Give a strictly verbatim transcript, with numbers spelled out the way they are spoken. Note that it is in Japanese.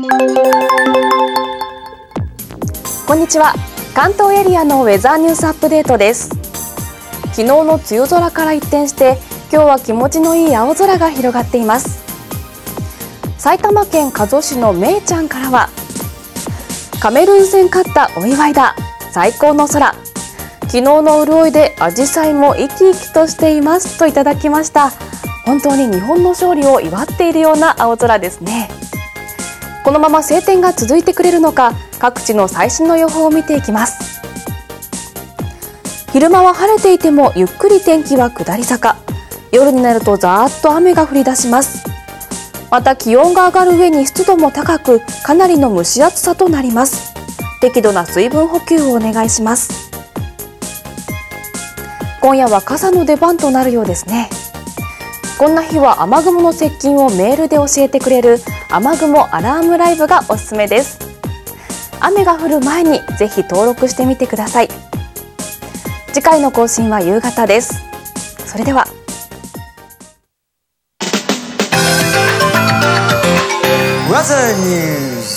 こんにちは。関東エリアのウェザーニュースアップデートです。昨日の梅雨空から一転して今日は気持ちのいい青空が広がっています。埼玉県加須市のめいちゃんからは、カメルーン戦勝ったお祝いだ、最高の空、昨日の潤いでアジサイも生き生きとしていますといただきました。本当に日本の勝利を祝っているような青空ですね。このまま晴天が続いてくれるのか、各地の最新の予報を見ていきます。昼間は晴れていてもゆっくり天気は下り坂、夜になるとざーっと雨が降り出します。また気温が上がる上に湿度も高く、かなりの蒸し暑さとなります。適度な水分補給をお願いします。今夜は傘の出番となるようですね。こんな日は雨雲の接近をメールで教えてくれる雨雲アラームライブがおすすめです。雨が降る前にぜひ登録してみてください。次回の更新は夕方です。それでは。 ウェザーニュース